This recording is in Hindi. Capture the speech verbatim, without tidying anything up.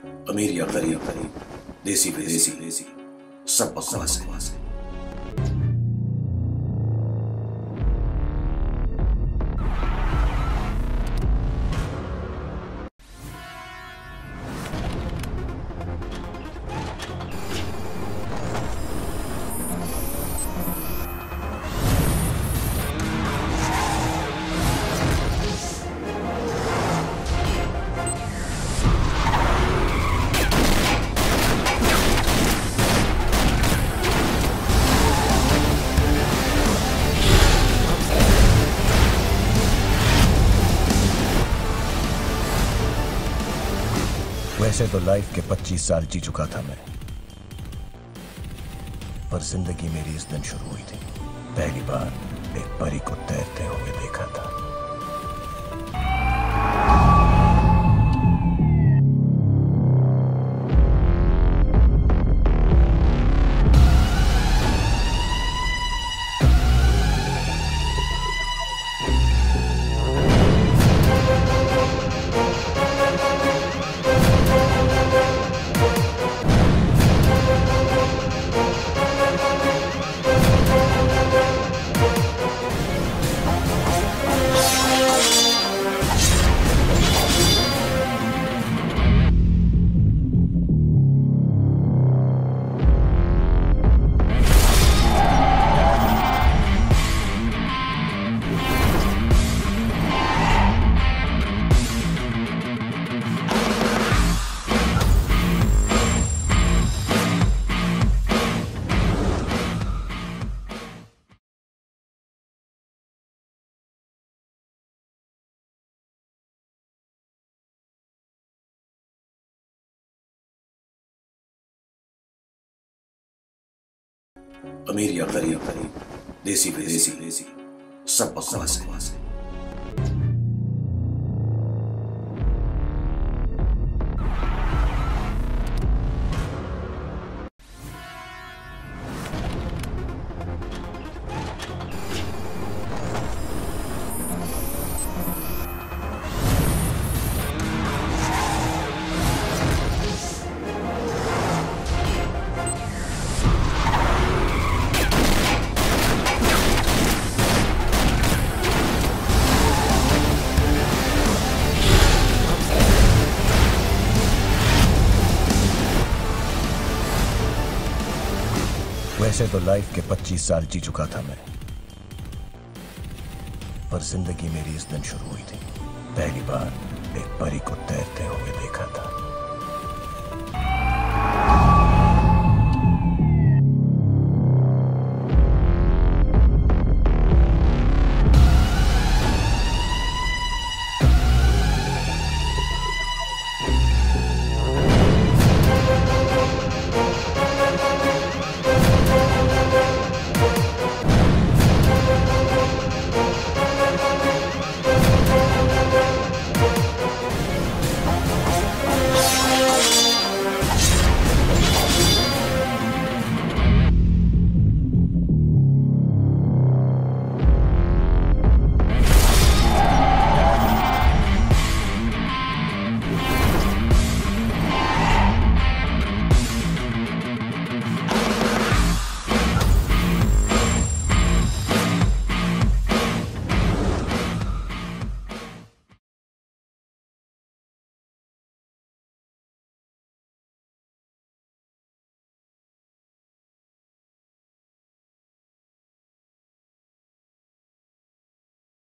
अमीर या गरीब गरीब, देसी विदेशी देसी, सब बकवास है। वैसे तो लाइफ के पच्चीस साल जी चुका था मैं, पर जिंदगी मेरी इस दिन शुरू हुई थी। पहली बार एक परी को तैरते हुए देखा था। अमीर या गरीब गरीब, देसी विदेशी देसी, सब बकवास है। वैसे तो लाइफ के पच्चीस साल जी चुका था मैं, पर जिंदगी मेरी इस दिन शुरू हुई थी। पहली बार एक परी को तैरते हुए देखा था।